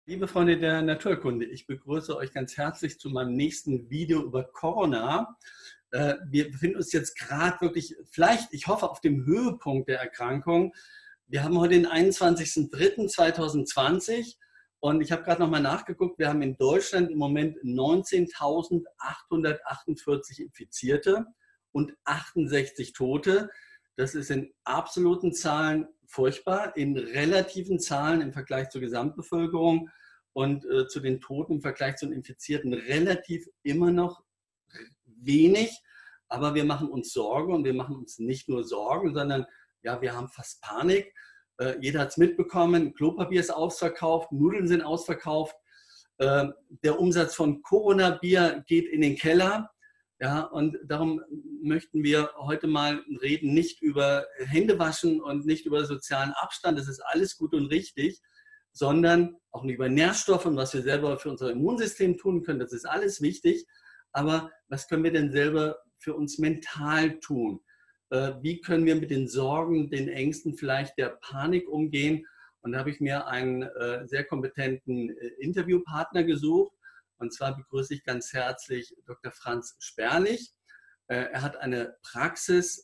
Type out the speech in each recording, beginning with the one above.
Liebe Freunde der Naturkunde, ich begrüße euch ganz herzlich zu meinem nächsten Video über Corona. Wir befinden uns jetzt gerade wirklich, vielleicht, ich hoffe, auf dem Höhepunkt der Erkrankung. Wir haben heute den 21.03.2020 und ich habe gerade nochmal nachgeguckt, wir haben in Deutschland im Moment 19.848 Infizierte und 68 Tote. Das ist in absoluten Zahlen furchtbar, in relativen Zahlen im Vergleich zur Gesamtbevölkerung und zu den Toten im Vergleich zu den Infizierten relativ immer noch wenig. Aber wir machen uns Sorgen und wir machen uns nicht nur Sorgen, sondern ja, wir haben fast Panik. Jeder hat es mitbekommen, Klopapier ist ausverkauft, Nudeln sind ausverkauft. Der Umsatz von Corona-Bier geht in den Keller. Ja, und darum möchten wir heute mal reden, nicht über Händewaschen und nicht über sozialen Abstand, das ist alles gut und richtig, sondern auch über Nährstoffe und was wir selber für unser Immunsystem tun können, das ist alles wichtig. Aber was können wir denn selber für uns mental tun? Wie können wir mit den Sorgen, den Ängsten, vielleicht der Panik umgehen? Und da habe ich mir einen sehr kompetenten Interviewpartner gesucht. Und zwar begrüße ich ganz herzlich Dr. Franz Sperlich. Er hat eine Praxis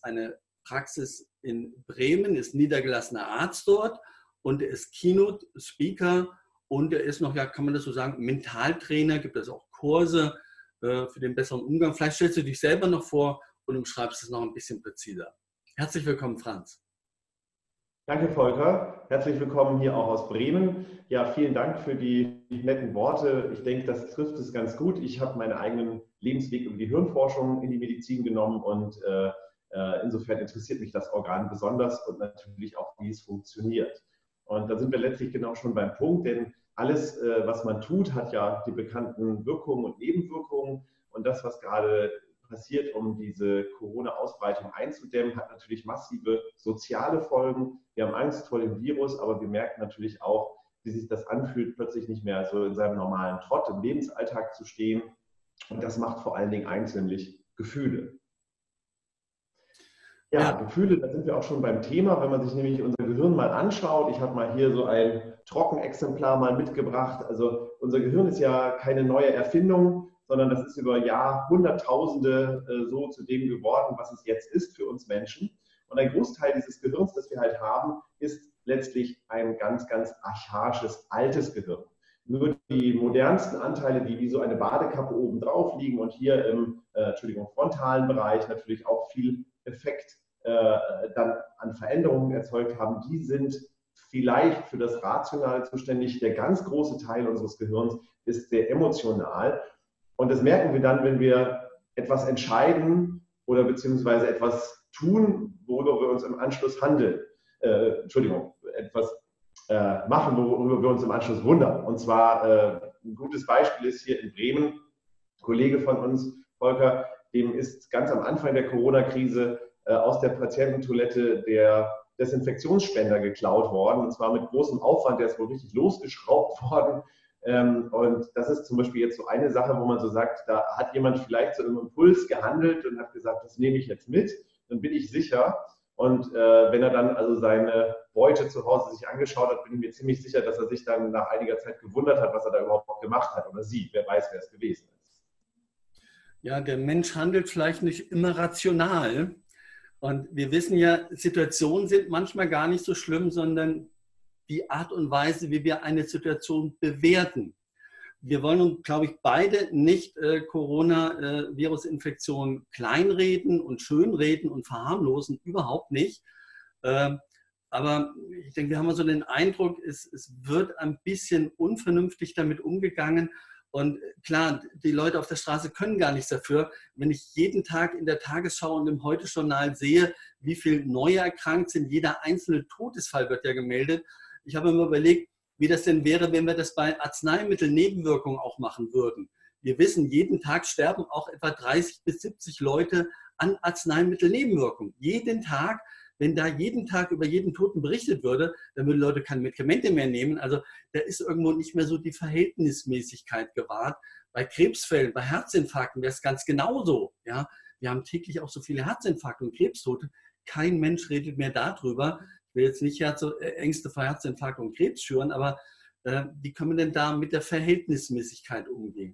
in Bremen, ist niedergelassener Arzt dort und er ist Keynote-Speaker und er ist noch, ja, kann man das so sagen, Mentaltrainer, gibt es auch Kurse für den besseren Umgang. Vielleicht stellst du dich selber noch vor und umschreibst es noch ein bisschen präziser. Herzlich willkommen, Franz. Danke, Volker. Herzlich willkommen hier auch aus Bremen. Ja, vielen Dank für die netten Worte. Ich denke, das trifft es ganz gut. Ich habe meinen eigenen Lebensweg über die Hirnforschung in die Medizin genommen und insofern interessiert mich das Organ besonders und natürlich auch, wie es funktioniert. Und da sind wir letztlich genau schon beim Punkt, denn alles, was man tut, hat ja die bekannten Wirkungen und Nebenwirkungen. Und das, was gerade passiert, um diese Corona-Ausbreitung einzudämmen, hat natürlich massive soziale Folgen. Wir haben Angst vor dem Virus, aber wir merken natürlich auch, wie sich das anfühlt, plötzlich nicht mehr so in seinem normalen Trott im Lebensalltag zu stehen. Und das macht vor allen Dingen eins, nämlich Gefühle. Ja, Gefühle, da sind wir auch schon beim Thema, wenn man sich nämlich unser Gehirn mal anschaut. Ich habe mal hier so ein Trockenexemplar mal mitgebracht. Also unser Gehirn ist ja keine neue Erfindung, sondern das ist über Jahrhunderttausende so zu dem geworden, was es jetzt ist für uns Menschen. Und ein Großteil dieses Gehirns, das wir halt haben, ist letztlich ein ganz, ganz archaisches, altes Gehirn. Nur die modernsten Anteile, die wie so eine Badekappe oben drauf liegen und hier im frontalen Bereich natürlich auch viel Effekt dann an Veränderungen erzeugt haben, die sind vielleicht für das Rationale zuständig. Der ganz große Teil unseres Gehirns ist sehr emotional. Und das merken wir dann, wenn wir etwas entscheiden oder beziehungsweise etwas tun, worüber wir uns im Anschluss etwas machen, worüber wir uns im Anschluss wundern. Und zwar ein gutes Beispiel ist hier in Bremen, ein Kollege von uns, Volker, dem ist ganz am Anfang der Corona-Krise aus der Patiententoilette der Desinfektionsspender geklaut worden, und zwar mit großem Aufwand, der ist wohl richtig losgeschraubt worden. Und das ist zum Beispiel jetzt so eine Sache, wo man so sagt, da hat jemand vielleicht so im Impuls gehandelt und hat gesagt, das nehme ich jetzt mit, dann bin ich sicher. Und wenn er dann also seine Beute zu Hause sich angeschaut hat, bin ich mir ziemlich sicher, dass er sich dann nach einiger Zeit gewundert hat, was er da überhaupt gemacht hat, oder sie, wer weiß, wer es gewesen ist. Ja, der Mensch handelt vielleicht nicht immer rational. Und wir wissen ja, Situationen sind manchmal gar nicht so schlimm, sondern die Art und Weise, wie wir eine Situation bewerten. Wir wollen uns, glaube ich, beide nicht Corona-Virus-Infektion kleinreden und schönreden und verharmlosen, überhaupt nicht. Aber ich denke, wir haben so den Eindruck, es wird ein bisschen unvernünftig damit umgegangen. Und klar, die Leute auf der Straße können gar nichts dafür. Wenn ich jeden Tag in der Tagesschau und im Heute-Journal sehe, wie viele neue erkrankt sind, jeder einzelne Todesfall wird ja gemeldet. Ich habe mir überlegt, wie das denn wäre, wenn wir das bei Arzneimittelnebenwirkungen auch machen würden. Wir wissen, jeden Tag sterben auch etwa 30 bis 70 Leute an Arzneimittelnebenwirkungen. Jeden Tag. Wenn da jeden Tag über jeden Toten berichtet würde, dann würden Leute keine Medikamente mehr nehmen. Also da ist irgendwo nicht mehr so die Verhältnismäßigkeit gewahrt. Bei Krebsfällen, bei Herzinfarkten wäre es ganz genauso. Ja? Wir haben täglich auch so viele Herzinfarkte und Krebstote. Kein Mensch redet mehr darüber. Ich will jetzt nicht Ängste vor Herzinfarkt und Krebs schüren, aber Wie können wir denn da mit der Verhältnismäßigkeit umgehen?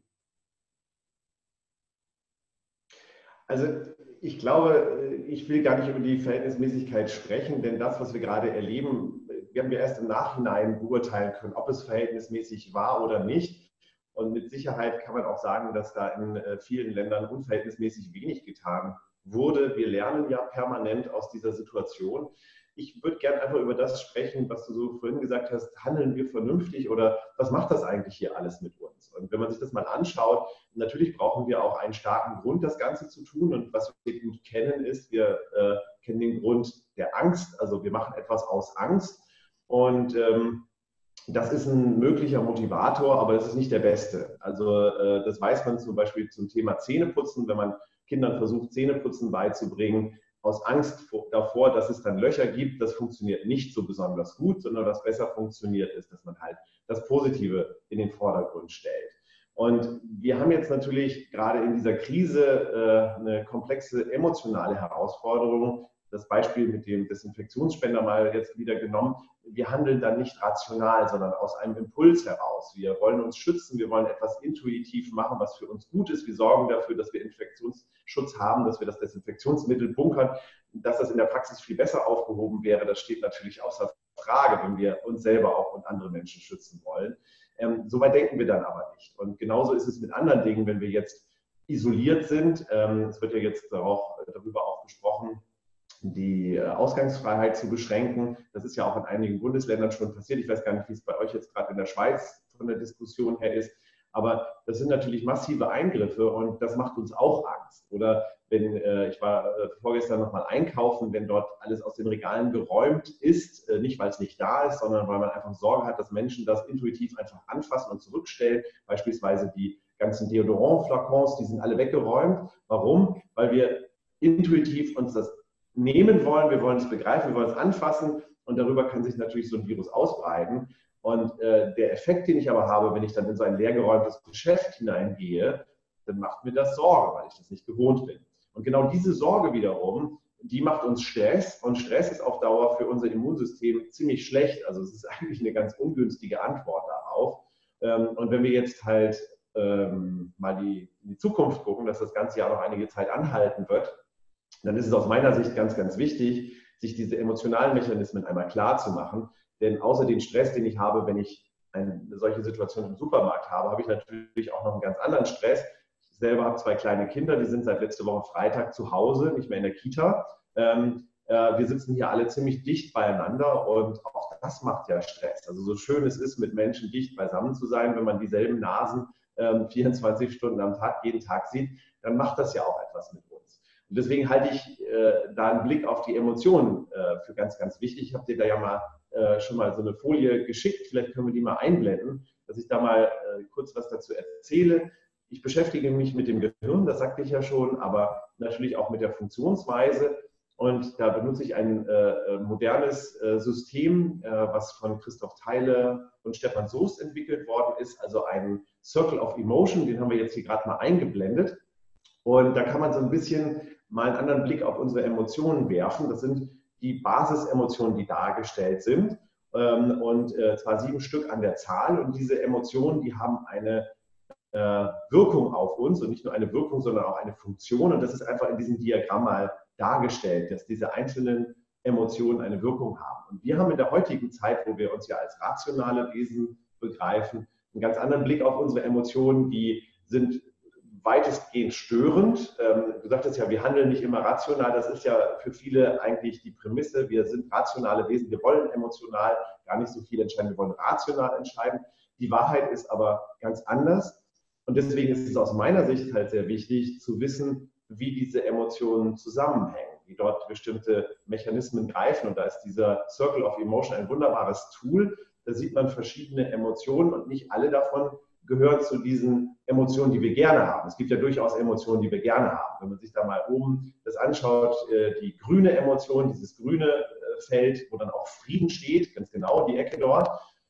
Also ich glaube, ich will gar nicht über die Verhältnismäßigkeit sprechen, denn das, was wir gerade erleben, werden wir erst im Nachhinein beurteilen können, ob es verhältnismäßig war oder nicht. Und mit Sicherheit kann man auch sagen, dass da in vielen Ländern unverhältnismäßig wenig getan wurde. Wir lernen ja permanent aus dieser Situation. Ich würde gerne einfach über das sprechen, was du so vorhin gesagt hast, handeln wir vernünftig oder was macht das eigentlich hier alles mit uns? Und wenn man sich das mal anschaut, natürlich brauchen wir auch einen starken Grund, das Ganze zu tun. Und was wir gut kennen, ist, wir kennen den Grund der Angst. Also wir machen etwas aus Angst. Und das ist ein möglicher Motivator, aber das ist nicht der beste. Also das weiß man zum Beispiel zum Thema Zähneputzen, wenn man Kindern versucht, Zähneputzen beizubringen, aus Angst davor, dass es dann Löcher gibt. Das funktioniert nicht so besonders gut, sondern was besser funktioniert ist, dass man halt das Positive in den Vordergrund stellt. Und wir haben jetzt natürlich gerade in dieser Krise eine komplexe emotionale Herausforderung. Das Beispiel mit dem Desinfektionsspender mal jetzt wieder genommen. Wir handeln dann nicht rational, sondern aus einem Impuls heraus. Wir wollen uns schützen, wir wollen etwas intuitiv machen, was für uns gut ist. Wir sorgen dafür, dass wir Infektionsschutz haben, dass wir das Desinfektionsmittel bunkern. Dass das in der Praxis viel besser aufgehoben wäre, das steht natürlich außer Frage, wenn wir uns selber auch und andere Menschen schützen wollen. Soweit denken wir dann aber nicht. Und genauso ist es mit anderen Dingen, wenn wir jetzt isoliert sind. Es wird ja jetzt darüber auch gesprochen, die Ausgangsfreiheit zu beschränken. Das ist ja auch in einigen Bundesländern schon passiert. Ich weiß gar nicht, wie es bei euch jetzt gerade in der Schweiz von der Diskussion her ist. Aber das sind natürlich massive Eingriffe und das macht uns auch Angst. Oder wenn ich war vorgestern nochmal einkaufen, wenn dort alles aus den Regalen geräumt ist, nicht weil es nicht da ist, sondern weil man einfach Sorge hat, dass Menschen das intuitiv einfach anfassen und zurückstellen. Beispielsweise die ganzen Deodorant-Flakons, die sind alle weggeräumt. Warum? Weil wir intuitiv uns das nehmen wollen, wir wollen es begreifen, wir wollen es anfassen und darüber kann sich natürlich so ein Virus ausbreiten. Und der Effekt, den ich aber habe, wenn ich dann in so ein leergeräumtes Geschäft hineingehe, dann macht mir das Sorge, weil ich das nicht gewohnt bin. Und genau diese Sorge wiederum, die macht uns Stress und Stress ist auf Dauer für unser Immunsystem ziemlich schlecht. Also es ist eigentlich eine ganz ungünstige Antwort darauf. Und wenn wir jetzt halt mal in die Zukunft gucken, dass das ganze Jahr noch einige Zeit anhalten wird, dann ist es aus meiner Sicht ganz, ganz wichtig, sich diese emotionalen Mechanismen einmal klar zu machen. Denn außer dem Stress, den ich habe, wenn ich eine solche Situation im Supermarkt habe, habe ich natürlich auch noch einen ganz anderen Stress. Ich selber habe 2 kleine Kinder, die sind seit letzter Woche Freitag zu Hause, nicht mehr in der Kita. Wir sitzen hier alle ziemlich dicht beieinander und auch das macht ja Stress. Also so schön es ist, mit Menschen dicht beisammen zu sein, wenn man dieselben Nasen 24 Stunden am Tag, jeden Tag sieht, dann macht das ja auch etwas mit uns. Und deswegen halte ich da einen Blick auf die Emotionen für ganz, ganz wichtig. Ich habe dir da ja mal schon mal so eine Folie geschickt. Vielleicht können wir die mal einblenden, dass ich da mal kurz was dazu erzähle. Ich beschäftige mich mit dem Gehirn, das sagte ich ja schon, aber natürlich auch mit der Funktionsweise. Und da benutze ich ein modernes System, was von Christoph Theile und Stefan Soest entwickelt worden ist, also ein Circle of Emotion, den haben wir jetzt hier gerade mal eingeblendet. Und da kann man so ein bisschen mal einen anderen Blick auf unsere Emotionen werfen. Das sind die Basisemotionen, die dargestellt sind, und zwar 7 Stück an der Zahl. Und diese Emotionen, die haben eine Wirkung auf uns und nicht nur eine Wirkung, sondern auch eine Funktion. Und das ist einfach in diesem Diagramm mal dargestellt, dass diese einzelnen Emotionen eine Wirkung haben. Und wir haben in der heutigen Zeit, wo wir uns ja als rationale Wesen begreifen, einen ganz anderen Blick auf unsere Emotionen, die sind weitestgehend störend. Du sagtest ja, wir handeln nicht immer rational. Das ist ja für viele eigentlich die Prämisse. Wir sind rationale Wesen. Wir wollen emotional gar nicht so viel entscheiden. Wir wollen rational entscheiden. Die Wahrheit ist aber ganz anders. Und deswegen ist es aus meiner Sicht halt sehr wichtig zu wissen, wie diese Emotionen zusammenhängen, wie dort bestimmte Mechanismen greifen. Und da ist dieser Circle of Emotion ein wunderbares Tool. Da sieht man verschiedene Emotionen und nicht alle davon gehören zu diesen Emotionen, die wir gerne haben. Es gibt ja durchaus Emotionen, die wir gerne haben. Wenn man sich da mal oben das anschaut, die grüne Emotion, dieses grüne Feld, wo dann auch Frieden steht, ganz genau die Ecke dort,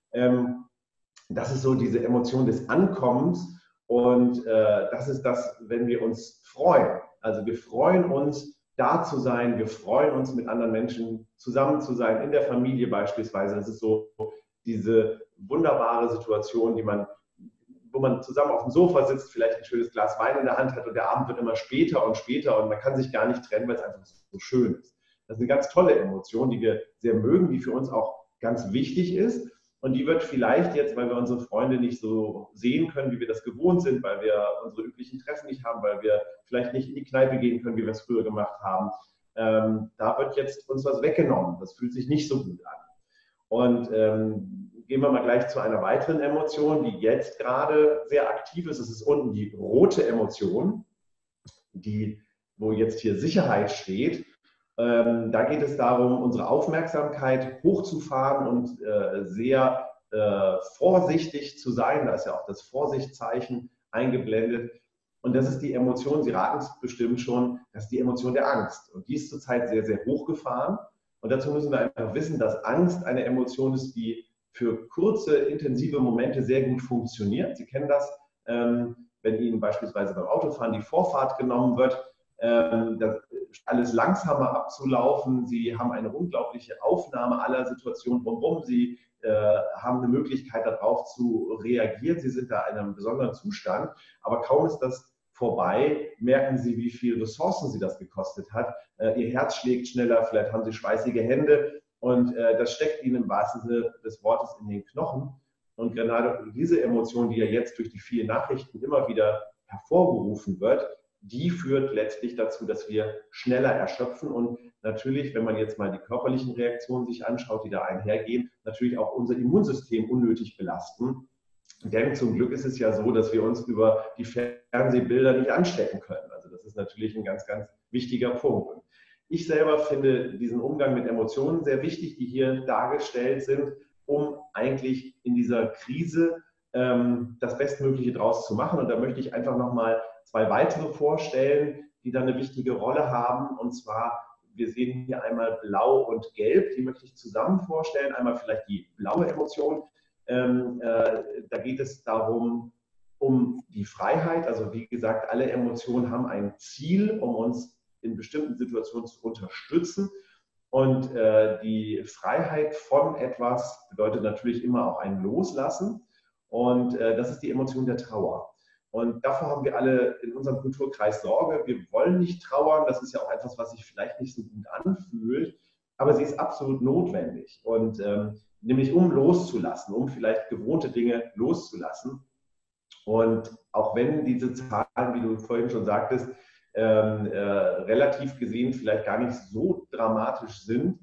das ist so diese Emotion des Ankommens und das ist das, wenn wir uns freuen. Also wir freuen uns, da zu sein, wir freuen uns, mit anderen Menschen zusammen zu sein, in der Familie beispielsweise. Das ist so diese wunderbare Situation, wo man zusammen auf dem Sofa sitzt, vielleicht ein schönes Glas Wein in der Hand hat und der Abend wird immer später und später und man kann sich gar nicht trennen, weil es einfach so schön ist. Das ist eine ganz tolle Emotion, die wir sehr mögen, die für uns auch ganz wichtig ist. Und die wird vielleicht jetzt, weil wir unsere Freunde nicht so sehen können, wie wir das gewohnt sind, weil wir unsere üblichen Treffen nicht haben, weil wir vielleicht nicht in die Kneipe gehen können, wie wir es früher gemacht haben, da wird jetzt uns was weggenommen. Das fühlt sich nicht so gut an. Und gehen wir mal gleich zu einer weiteren Emotion, die jetzt gerade sehr aktiv ist. Es ist unten die rote Emotion, wo jetzt hier Sicherheit steht. Da geht es darum, unsere Aufmerksamkeit hochzufahren und sehr vorsichtig zu sein. Da ist ja auch das Vorsichtszeichen eingeblendet. Und das ist die Emotion, Sie raten es bestimmt schon, das ist die Emotion der Angst. Und die ist zurzeit sehr, sehr hochgefahren. Und dazu müssen wir einfach wissen, dass Angst eine Emotion ist, die für kurze, intensive Momente sehr gut funktioniert. Sie kennen das, wenn Ihnen beispielsweise beim Autofahren die Vorfahrt genommen wird, alles langsamer abzulaufen. Sie haben eine unglaubliche Aufnahme aller Situationen drumherum. Sie haben eine Möglichkeit, darauf zu reagieren. Sie sind da in einem besonderen Zustand. Aber kaum ist das vorbei, merken Sie, wie viel Ressourcen Sie das gekostet hat. Ihr Herz schlägt schneller, vielleicht haben Sie schweißige Hände. Und das steckt Ihnen im wahrsten Sinne des Wortes in den Knochen. Und gerade diese Emotion, die ja jetzt durch die vielen Nachrichten immer wieder hervorgerufen wird, die führt letztlich dazu, dass wir schneller erschöpfen und natürlich, wenn man jetzt mal die körperlichen Reaktionen sich anschaut, die da einhergehen, natürlich auch unser Immunsystem unnötig belasten. Denn zum Glück ist es ja so, dass wir uns über die Fernsehbilder nicht anstecken können. Also das ist natürlich ein ganz, ganz wichtiger Punkt. Ich selber finde diesen Umgang mit Emotionen sehr wichtig, die hier dargestellt sind, um eigentlich in dieser Krise das Bestmögliche draus zu machen. Und da möchte ich einfach nochmal 2 weitere vorstellen, die dann eine wichtige Rolle haben. Und zwar, wir sehen hier einmal Blau und Gelb, die möchte ich zusammen vorstellen. Einmal vielleicht die blaue Emotion. Da geht es darum, um die Freiheit. Also wie gesagt, alle Emotionen haben ein Ziel, um uns in bestimmten Situationen zu unterstützen. Und die Freiheit von etwas bedeutet natürlich immer auch ein Loslassen. Und das ist die Emotion der Trauer. Und davor haben wir alle in unserem Kulturkreis Sorge. Wir wollen nicht trauern. Das ist ja auch etwas, was sich vielleicht nicht so gut anfühlt. Aber sie ist absolut notwendig. Und nämlich um loszulassen, um vielleicht gewohnte Dinge loszulassen. Und auch wenn diese Zahlen, wie du vorhin schon sagtest, relativ gesehen vielleicht gar nicht so dramatisch sind.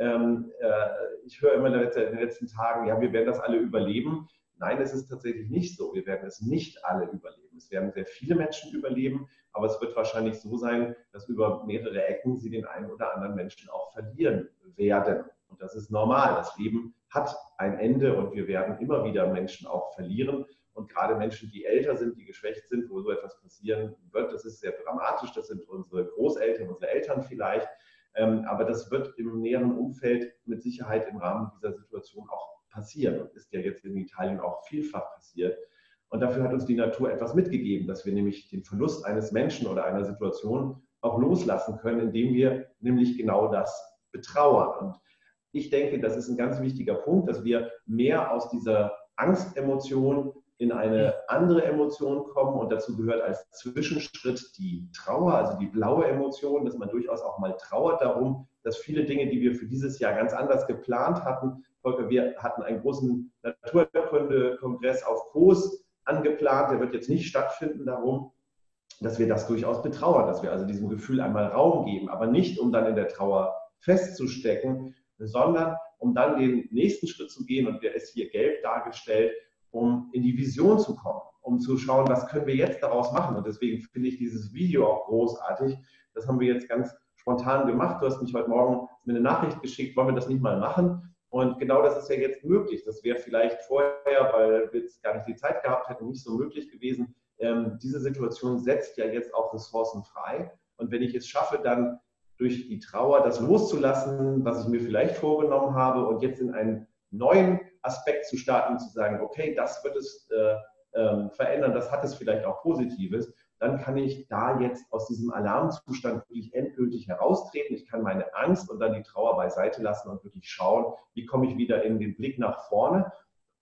Ich höre immer in den letzten Tagen, ja, wir werden das alle überleben. Nein, es ist tatsächlich nicht so. Wir werden es nicht alle überleben. Es werden sehr viele Menschen überleben, aber es wird wahrscheinlich so sein, dass über mehrere Ecken sie den einen oder anderen Menschen auch verlieren werden. Und das ist normal. Das Leben hat ein Ende und wir werden immer wieder Menschen auch verlieren. Und gerade Menschen, die älter sind, die geschwächt sind, wo so etwas passieren wird, das ist sehr dramatisch. Das sind unsere Großeltern, unsere Eltern vielleicht. Aber das wird im näheren Umfeld mit Sicherheit im Rahmen dieser Situation auch passieren und ist ja jetzt in Italien auch vielfach passiert. Und dafür hat uns die Natur etwas mitgegeben, dass wir nämlich den Verlust eines Menschen oder einer Situation auch loslassen können, indem wir nämlich genau das betrauern. Und ich denke, das ist ein ganz wichtiger Punkt, dass wir mehr aus dieser Angstemotion in eine andere Emotion kommen und dazu gehört als Zwischenschritt die Trauer, also die blaue Emotion, dass man durchaus auch mal trauert darum, dass viele Dinge, die wir für dieses Jahr ganz anders geplant hatten, Volker, wir hatten einen großen Naturkunde-Kongress auf Kos angeplant, der wird jetzt nicht stattfinden, darum, dass wir das durchaus betrauern, dass wir also diesem Gefühl einmal Raum geben, aber nicht, um dann in der Trauer festzustecken, sondern um dann den nächsten Schritt zu gehen, und der ist hier gelb dargestellt, um in die Vision zu kommen, um zu schauen, was können wir jetzt daraus machen. Und deswegen finde ich dieses Video auch großartig. Das haben wir jetzt ganz spontan gemacht. Du hast mich heute Morgen mir eine Nachricht geschickt, wollen wir das nicht mal machen? Und genau das ist ja jetzt möglich. Das wäre vielleicht vorher, weil wir jetzt gar nicht die Zeit gehabt hätten, nicht so möglich gewesen. Diese Situation setzt ja jetzt auch Ressourcen frei. Und wenn ich es schaffe, dann durch die Trauer das loszulassen, was ich mir vielleicht vorgenommen habe, und jetzt in einen neuen Aspekt zu starten und zu sagen, okay, das wird es verändern, das hat es vielleicht auch Positives, dann kann ich da jetzt aus diesem Alarmzustand wirklich endgültig heraustreten. Ich kann meine Angst und dann die Trauer beiseite lassen und wirklich schauen, wie komme ich wieder in den Blick nach vorne.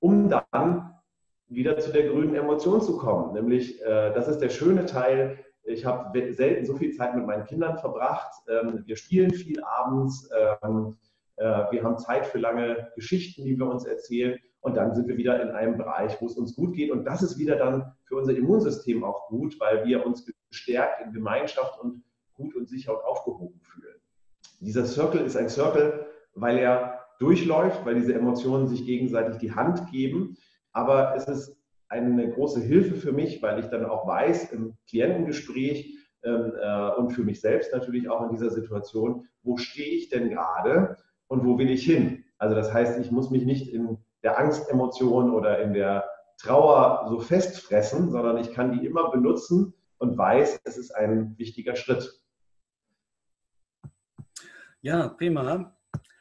um dann wieder zu der grünen Emotion zu kommen. Nämlich, das ist der schöne Teil, ich habe selten so viel Zeit mit meinen Kindern verbracht. Wir spielen viel abends. Wir haben Zeit für lange Geschichten, die wir uns erzählen. Und dann sind wir wieder in einem Bereich, wo es uns gut geht. Und das ist wieder dann für unser Immunsystem auch gut, weil wir uns gestärkt in Gemeinschaft und gut und sicher und aufgehoben fühlen. Dieser Circle ist ein Circle, weil er durchläuft, weil diese Emotionen sich gegenseitig die Hand geben. Aber es ist eine große Hilfe für mich, weil ich dann auch weiß im Klientengespräch und für mich selbst natürlich auch in dieser Situation, wo stehe ich denn gerade und wo will ich hin? Also das heißt, ich muss mich nicht in der Angstemotion oder in der Trauer so festfressen, sondern ich kann die immer benutzen und weiß, es ist ein wichtiger Schritt. Ja, prima.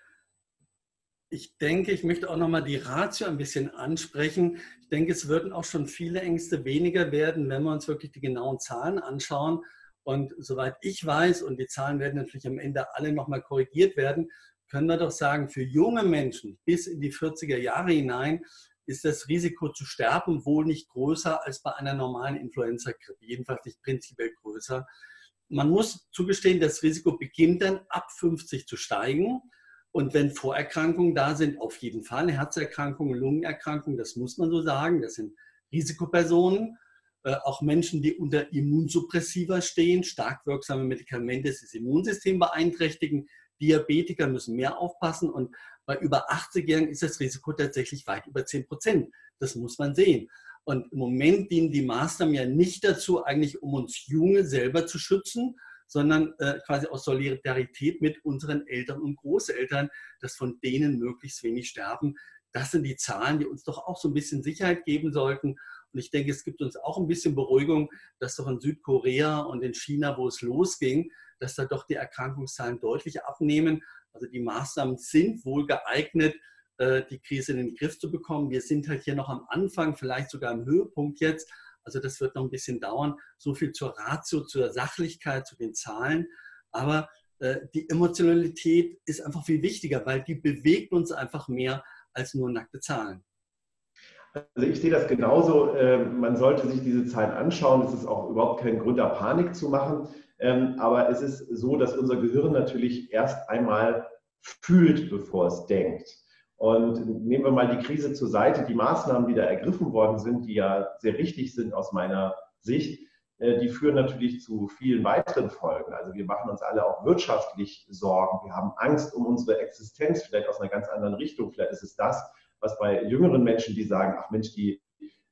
Ich denke, ich möchte auch nochmal die Ratio ein bisschen ansprechen. Ich denke, es würden auch schon viele Ängste weniger werden, wenn wir uns wirklich die genauen Zahlen anschauen. Und soweit ich weiß, und die Zahlen werden natürlich am Ende alle nochmal korrigiert werden, können wir doch sagen, für junge Menschen bis in die 40er Jahre hinein ist das Risiko zu sterben wohl nicht größer als bei einer normalen Influenza-Grippe, jedenfalls nicht prinzipiell größer. Man muss zugestehen, das Risiko beginnt dann ab 50 zu steigen. Und wenn Vorerkrankungen da sind, auf jeden Fall, Herzerkrankungen, Lungenerkrankungen, das muss man so sagen, das sind Risikopersonen, auch Menschen, die unter Immunsuppressiva stehen, stark wirksame Medikamente das Immunsystem beeinträchtigen, Diabetiker müssen mehr aufpassen und bei über 80-Jährigen ist das Risiko tatsächlich weit über 10%. Das muss man sehen. Und im Moment dienen die Maßnahmen ja nicht dazu, eigentlich um uns Junge selber zu schützen, sondern quasi aus Solidarität mit unseren Eltern und Großeltern, dass von denen möglichst wenig sterben. Das sind die Zahlen, die uns doch auch so ein bisschen Sicherheit geben sollten. Und ich denke, es gibt uns auch ein bisschen Beruhigung, dass doch in Südkorea und in China, wo es losging, dass da doch die Erkrankungszahlen deutlich abnehmen. Also die Maßnahmen sind wohl geeignet, die Krise in den Griff zu bekommen. Wir sind halt hier noch am Anfang, vielleicht sogar am Höhepunkt jetzt. Also das wird noch ein bisschen dauern. So viel zur Ratio, zur Sachlichkeit, zu den Zahlen. Aber die Emotionalität ist einfach viel wichtiger, weil die bewegt uns einfach mehr als nur nackte Zahlen. Also ich sehe das genauso. Man sollte sich diese Zahlen anschauen. Es ist auch überhaupt kein Grund, da Panik zu machen. Aber es ist so, dass unser Gehirn natürlich erst einmal fühlt, bevor es denkt. Und nehmen wir mal die Krise zur Seite. Die Maßnahmen, die da ergriffen worden sind, die ja sehr richtig sind aus meiner Sicht, die führen natürlich zu vielen weiteren Folgen. Also wir machen uns alle auch wirtschaftlich Sorgen. Wir haben Angst um unsere Existenz, vielleicht aus einer ganz anderen Richtung. Vielleicht ist es das, was bei jüngeren Menschen, die sagen, ach Mensch, die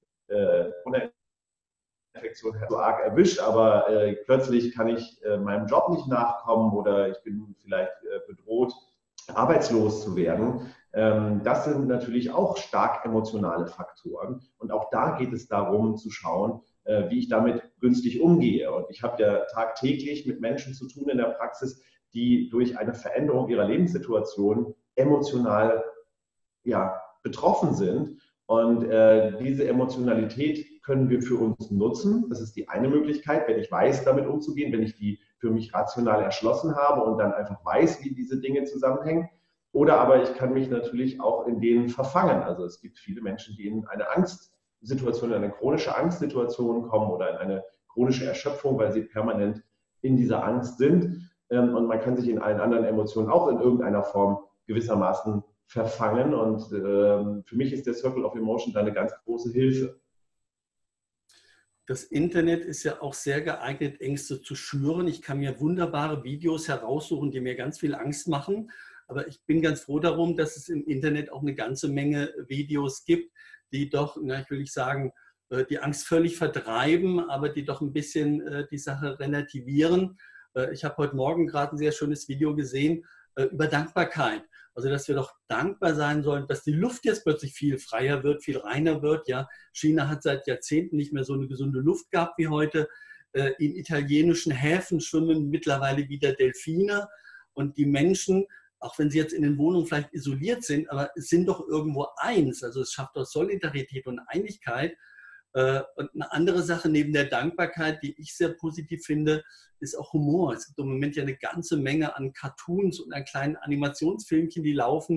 Infektion hat so arg erwischt, aber plötzlich kann ich meinem Job nicht nachkommen oder ich bin vielleicht bedroht, arbeitslos zu werden. Das sind natürlich auch stark emotionale Faktoren. Und auch da geht es darum zu schauen, wie ich damit günstig umgehe. Und ich habe ja tagtäglich mit Menschen zu tun in der Praxis, die durch eine Veränderung ihrer Lebenssituation emotional betroffen sind. Und diese Emotionalität können wir für uns nutzen. Das ist die eine Möglichkeit, wenn ich weiß, damit umzugehen, wenn ich die für mich rational erschlossen habe und dann einfach weiß, wie diese Dinge zusammenhängen. Oder aber ich kann mich natürlich auch in denen verfangen. Also es gibt viele Menschen, die in eine Angstsituation, in eine chronische Angstsituation kommen oder in eine chronische Erschöpfung, weil sie permanent in dieser Angst sind. Und man kann sich in allen anderen Emotionen auch in irgendeiner Form gewissermaßen verfangen. Und für mich ist der Circle of Emotion da eine ganz große Hilfe. Das Internet ist ja auch sehr geeignet, Ängste zu schüren. Ich kann mir wunderbare Videos heraussuchen, die mir ganz viel Angst machen. Aber ich bin ganz froh darum, dass es im Internet auch eine ganze Menge Videos gibt, die doch, ich will nicht sagen, die Angst völlig vertreiben, aber die doch ein bisschen die Sache relativieren. Ich habe heute Morgen gerade ein sehr schönes Video gesehen über Dankbarkeit. Also, dass wir doch dankbar sein sollen, dass die Luft jetzt plötzlich viel freier wird, viel reiner wird. Ja, China hat seit Jahrzehnten nicht mehr so eine gesunde Luft gehabt wie heute. In italienischen Häfen schwimmen mittlerweile wieder Delfine. Und die Menschen, auch wenn sie jetzt in den Wohnungen vielleicht isoliert sind, aber es sind doch irgendwo eins. Also es schafft doch Solidarität und Einigkeit. Und eine andere Sache neben der Dankbarkeit, die ich sehr positiv finde, ist auch Humor. Es gibt im Moment ja eine ganze Menge an Cartoons und an kleinen Animationsfilmchen, die laufen,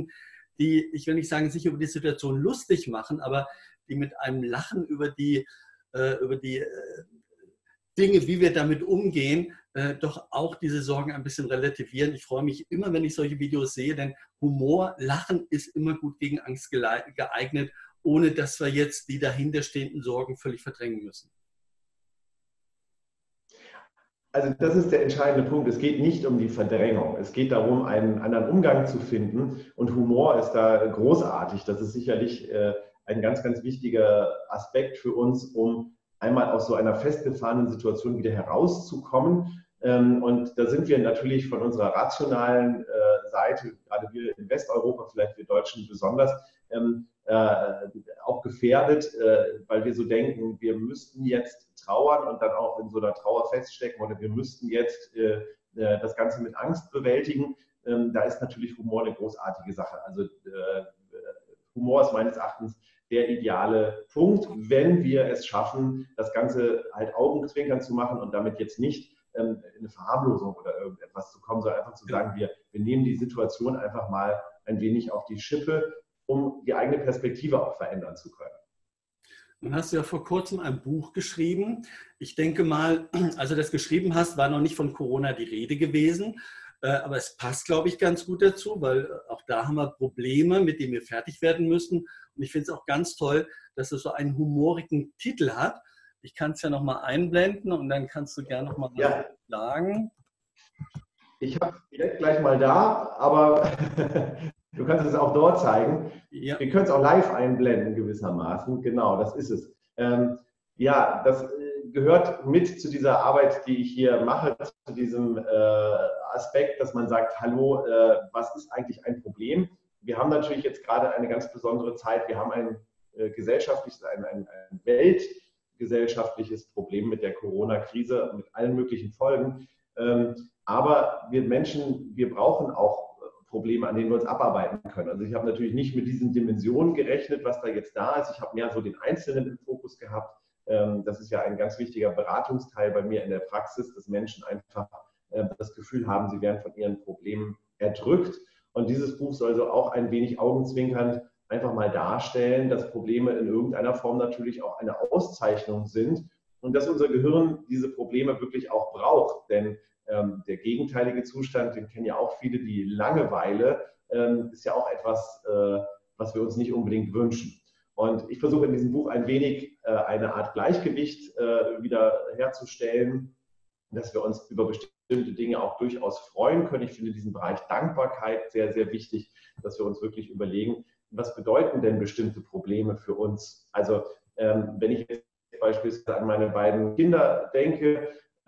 die, ich will nicht sagen, sich über die Situation lustig machen, aber die mit einem Lachen über die Dinge, wie wir damit umgehen, doch auch diese Sorgen ein bisschen relativieren. Ich freue mich immer, wenn ich solche Videos sehe, denn Humor, Lachen ist immer gut gegen Angst geeignet, ohne dass wir jetzt die dahinterstehenden Sorgen völlig verdrängen müssen. Also das ist der entscheidende Punkt. Es geht nicht um die Verdrängung. Es geht darum, einen anderen Umgang zu finden. Und Humor ist da großartig. Das ist sicherlich ein ganz, ganz wichtiger Aspekt für uns, um einmal aus so einer festgefahrenen Situation wieder herauszukommen. Und da sind wir natürlich von unserer rationalen Seite, gerade wir in Westeuropa, vielleicht wir Deutschen besonders, auch gefährdet, weil wir so denken, wir müssten jetzt trauern und dann auch in so einer Trauer feststecken oder wir müssten jetzt das Ganze mit Angst bewältigen. Da ist natürlich Humor eine großartige Sache. Also Humor ist meines Erachtens der ideale Punkt, wenn wir es schaffen, das Ganze halt augenzwinkern zu machen und damit jetzt nicht in eine Verharmlosung oder irgendetwas zu kommen, sondern einfach zu sagen, wir nehmen die Situation einfach mal ein wenig auf die Schippe, um die eigene Perspektive auch verändern zu können. Dann hast du ja vor kurzem ein Buch geschrieben. Ich denke mal, als du das geschrieben hast, war noch nicht von Corona die Rede gewesen. Aber es passt, glaube ich, ganz gut dazu, weil auch da haben wir Probleme, mit denen wir fertig werden müssen. Und ich finde es auch ganz toll, dass es so einen humorigen Titel hat. Ich kann es ja noch mal einblenden und dann kannst du gerne noch mal was sagen. Ich habe es direkt gleich mal da, aber du kannst es auch dort zeigen. Ja. Wir können es auch live einblenden gewissermaßen. Genau, das ist es. Ja, das gehört mit zu dieser Arbeit, die ich hier mache, zu diesem Aspekt, dass man sagt, hallo, was ist eigentlich ein Problem? Wir haben natürlich jetzt gerade eine ganz besondere Zeit. Wir haben ein gesellschaftliches, ein weltgesellschaftliches Problem mit der Corona-Krise, mit allen möglichen Folgen. Aber wir Menschen, wir brauchen auch Probleme, an denen wir uns abarbeiten können. Also ich habe natürlich nicht mit diesen Dimensionen gerechnet, was da jetzt da ist. Ich habe mehr so den Einzelnen im Fokus gehabt. Das ist ja ein ganz wichtiger Beratungsteil bei mir in der Praxis, dass Menschen einfach das Gefühl haben, sie werden von ihren Problemen erdrückt. Und dieses Buch soll so auch ein wenig augenzwinkernd einfach mal darstellen, dass Probleme in irgendeiner Form natürlich auch eine Auszeichnung sind und dass unser Gehirn diese Probleme wirklich auch braucht. Denn der gegenteilige Zustand, den kennen ja auch viele, die Langeweile, ist ja auch etwas, was wir uns nicht unbedingt wünschen. Und ich versuche in diesem Buch ein wenig eine Art Gleichgewicht wieder herzustellen, dass wir uns über bestimmte Dinge auch durchaus freuen können. Ich finde diesen Bereich Dankbarkeit sehr, sehr wichtig, dass wir uns wirklich überlegen, was bedeuten denn bestimmte Probleme für uns? Also wenn ich jetzt beispielsweise an meine beiden Kinder denke,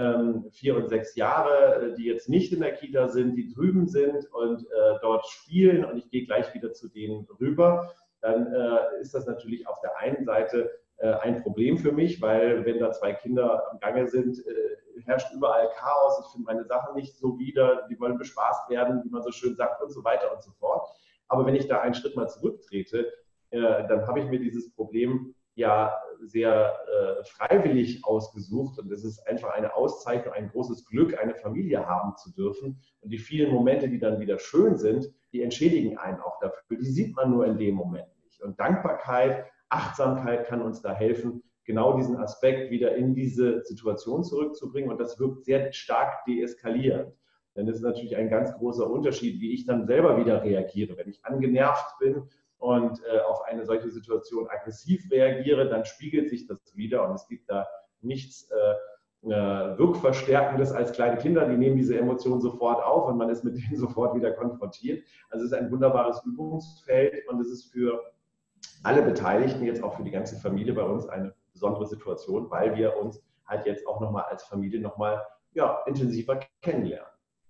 4 und 6 Jahre, die jetzt nicht in der Kita sind, die drüben sind und dort spielen und ich gehe gleich wieder zu denen rüber, dann ist das natürlich auf der einen Seite ein Problem für mich, weil wenn da 2 Kinder am Gange sind, herrscht überall Chaos, ich finde meine Sachen nicht so wieder, die wollen bespaßt werden, wie man so schön sagt und so weiter und so fort. Aber wenn ich da einen Schritt mal zurücktrete, dann habe ich mir dieses Problem ja sehr freiwillig ausgesucht und es ist einfach eine Auszeichnung, ein großes Glück, eine Familie haben zu dürfen und die vielen Momente, die dann wieder schön sind, die entschädigen einen auch dafür, die sieht man nur in dem Moment nicht und Dankbarkeit, Achtsamkeit kann uns da helfen, genau diesen Aspekt wieder in diese Situation zurückzubringen und das wirkt sehr stark deeskalierend. Denn es ist natürlich ein ganz großer Unterschied, wie ich dann selber wieder reagiere. Wenn ich angenervt bin und auf eine solche Situation aggressiv reagiere, dann spiegelt sich das wieder und es gibt da nichts Wirkverstärkendes als kleine Kinder, die nehmen diese Emotionen sofort auf und man ist mit denen sofort wieder konfrontiert. Also es ist ein wunderbares Übungsfeld und es ist für alle Beteiligten, jetzt auch für die ganze Familie bei uns eine besondere Situation, weil wir uns halt jetzt auch nochmal als Familie nochmal intensiver kennenlernen.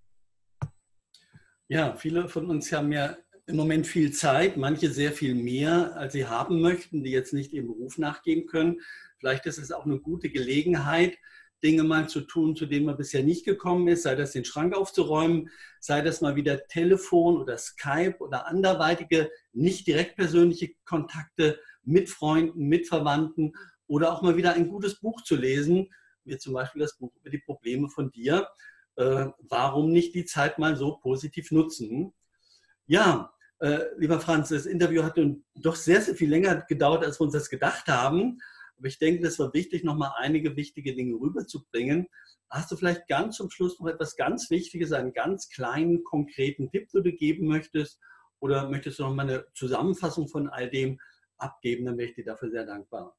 Ja, viele von uns haben ja im Moment viel Zeit, manche sehr viel mehr, als sie haben möchten, die jetzt nicht ihrem Beruf nachgehen können. Vielleicht ist es auch eine gute Gelegenheit, Dinge mal zu tun, zu denen man bisher nicht gekommen ist, sei das den Schrank aufzuräumen, sei das mal wieder Telefon oder Skype oder anderweitige, nicht direkt persönliche Kontakte mit Freunden, mit Verwandten oder auch mal wieder ein gutes Buch zu lesen, wie zum Beispiel das Buch über die Probleme von dir. Warum nicht die Zeit mal so positiv nutzen? Ja, Lieber Franz, das Interview hat doch sehr, sehr viel länger gedauert, als wir uns das gedacht haben. Aber ich denke, das war wichtig, nochmal einige wichtige Dinge rüberzubringen. Hast du vielleicht ganz zum Schluss noch etwas ganz Wichtiges, einen ganz kleinen, konkreten Tipp, den du geben möchtest? Oder möchtest du noch mal eine Zusammenfassung von all dem abgeben? Dann wäre ich dir dafür sehr dankbar.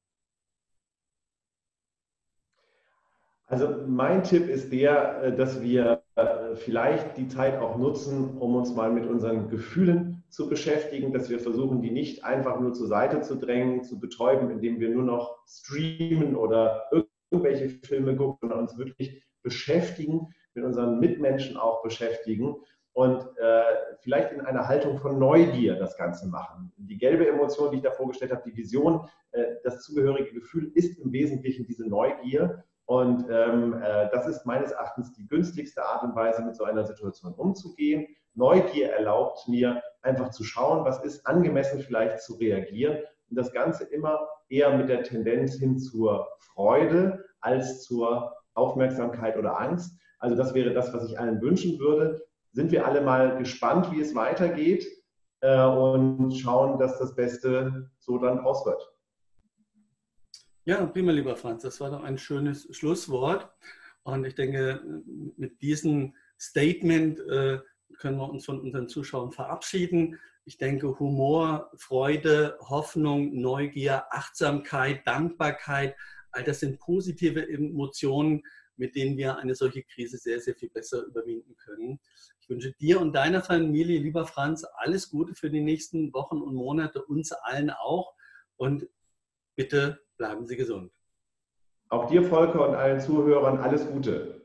Also mein Tipp ist der, dass wir vielleicht die Zeit auch nutzen, um uns mal mit unseren Gefühlen zu beschäftigen, dass wir versuchen, die nicht einfach nur zur Seite zu drängen, zu betäuben, indem wir nur noch streamen oder irgendwelche Filme gucken, sondern uns wirklich beschäftigen, mit unseren Mitmenschen auch beschäftigen und vielleicht in einer Haltung von Neugier das Ganze machen. Die gelbe Emotion, die ich da vorgestellt habe, die Vision, das zugehörige Gefühl ist im Wesentlichen diese Neugier. Und das ist meines Erachtens die günstigste Art und Weise, mit so einer Situation umzugehen. Neugier erlaubt mir, einfach zu schauen, was ist angemessen vielleicht zu reagieren und das Ganze immer eher mit der Tendenz hin zur Freude als zur Aufmerksamkeit oder Angst. Also das wäre das, was ich allen wünschen würde. Sind wir alle mal gespannt, wie es weitergeht und schauen, dass das Beste so dann aus wird. Ja, prima, lieber Franz. Das war doch ein schönes Schlusswort. Und ich denke, mit diesem Statement können wir uns von unseren Zuschauern verabschieden. Ich denke, Humor, Freude, Hoffnung, Neugier, Achtsamkeit, Dankbarkeit, all das sind positive Emotionen, mit denen wir eine solche Krise sehr, sehr viel besser überwinden können. Ich wünsche dir und deiner Familie, lieber Franz, alles Gute für die nächsten Wochen und Monate, uns allen auch. Und bitte bleiben Sie gesund. Auch dir, Volker, und allen Zuhörern alles Gute.